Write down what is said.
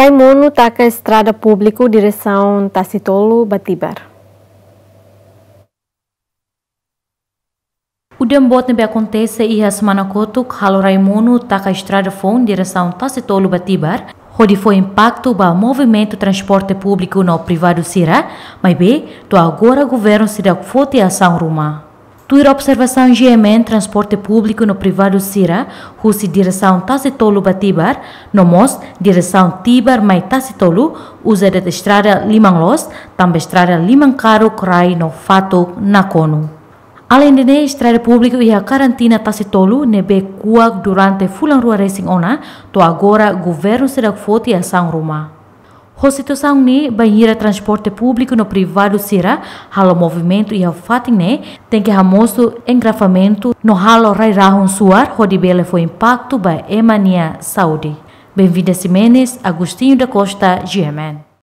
Raimundo taca estrada público direção Tacitolo Batibar. O dembot nebe acontece ia semana kotuk halo Raimundo taca estrada phone direção Tacitolo Batibar, onde foi impacto ba movimento transporte público no privado Sira, mas bem, to agora governo se dá foto ação Roma. Tuir observação GMN transporte público no privado Sira, husi direção Tacitolo Batibar, no mos direção Tibar mai Tacitolo, usa da estrada Limanglos, também estrada Limangkaro Krai no fato Nakono. Além de estrada público e a karantina Tacitolo nebe kuak durante fulang rua racing ona, to agora governo se dá foto ação Roma. A situação ni banheira transporte público no privado Sira, halo movimento e a fating tem que hamoso engravamento no halo rairahun suar, onde bele foi impacto ba emania saúde. Bem-vinda Simenes, Agostinho da Costa, GMN.